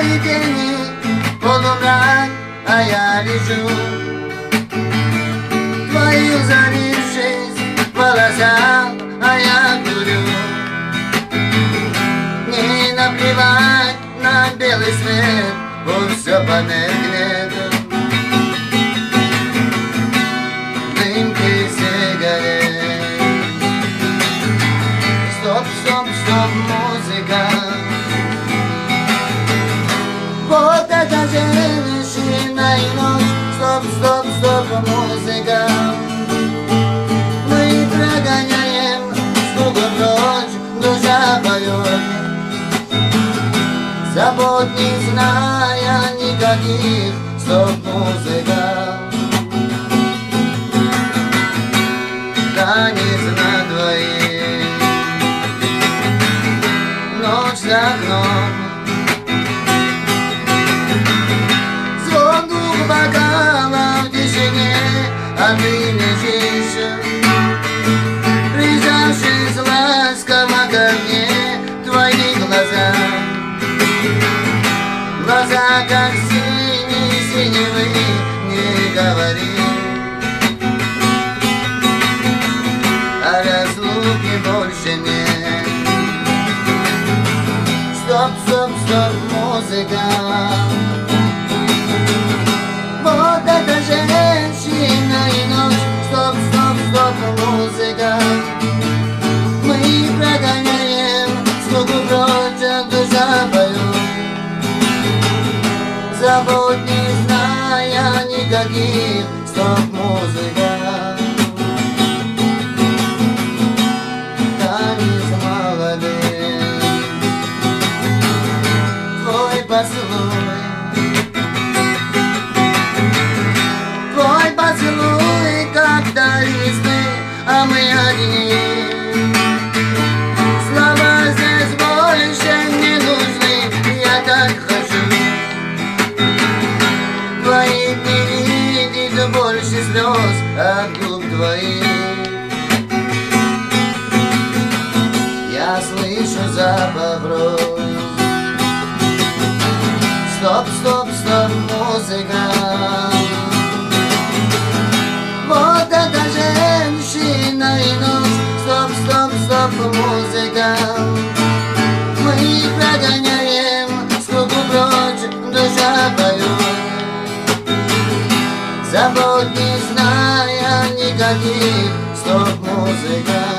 твои тени, полумрак, а я лежу. Твои узорившись в волосах, а я курю. Не наплевать на белый свет, пусть все померкнет. Дымки сигарет. Стоп, стоп, стоп, музыка. Вот эта женщина и ночь. Стоп, стоп, стоп, музыка. Мы прогоняем скуку прочь, душа поет. Забот не зная никаких. Стоп, музыка. Танец на двоих. Ночь за окном. Звон двух бокалов в тишине, а ты лежишь, прижавшись ласково ко мне. Твои глаза, глаза как синие-синевы, не говори о разлуке больше нет. Стоп, стоп, стоп, музыка. Вот эта женщина и ночь. Стоп, стоп, стоп, музыка. Мы прогоняем скуку прочь, а душа поет. Забот не зная никаких. Стоп, музыка. Танец молодых. Твой поцелуй. Твой поцелуй, когда листы, а мы одни. Слова здесь больше не нужны, я так хочу. Твои дни видит больше слез от губ твоих. Я слышу запах роз. Стоп, стоп, стоп, музыка. Вот эта женщина и ночь. Стоп, стоп, стоп, музыка. Мы прогоняем скуку прочь, душа поет. Забот не зная никаких. Стоп, музыка.